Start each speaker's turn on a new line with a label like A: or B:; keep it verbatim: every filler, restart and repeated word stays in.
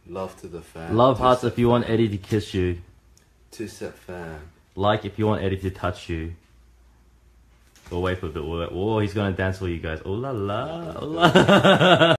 A: Love to the fam.
B: Love hearts
A: Two-step
B: if you want
A: fam.
B: Eddie to kiss you.
A: Two-step fam.
B: Like if you want Eddie to touch you. We'll wait for a bit. We'll, oh, he's gonna dance for you guys. Oh la la. Oh la.